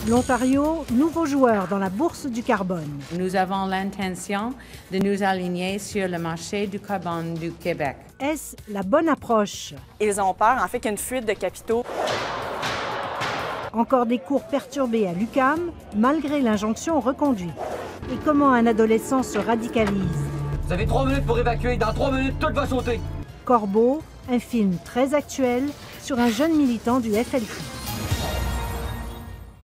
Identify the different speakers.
Speaker 1: L'Ontario, nouveau joueur dans la bourse du carbone.
Speaker 2: Nous avons l'intention de nous aligner sur le marché du carbone du Québec.
Speaker 1: Est-ce la bonne approche?
Speaker 3: Ils ont peur, en fait, qu'il y ait une fuite de capitaux.
Speaker 1: Encore des cours perturbés à l'UQAM, malgré l'injonction au reconduit. Et comment un adolescent se radicalise?
Speaker 4: Vous avez 3 minutes pour évacuer. Dans 3 minutes, tout va sauter.
Speaker 1: Corbeau, un film très actuel sur un jeune militant du FLQ.